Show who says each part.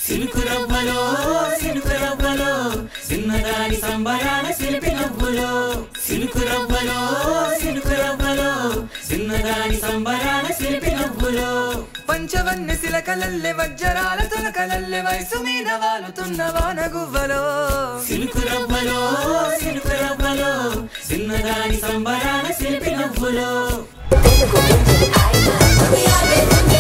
Speaker 1: silk రవ్వలో చిన్నదాని సంబరాల శిల్పి నవ్వులో సిలుకు రవ్వలో చిన్నదాని సంబరాల శిల్పి నవ్వులో
Speaker 2: పంచవన్న శిలకలల్లె వజ్రాల తులకలల్లె వయసు మీద వాలుతున్న వానగువ్వలో
Speaker 1: సిలుకు రవ్వలో చిన్నదాని సంబరాల శిల్పి నవ్వులో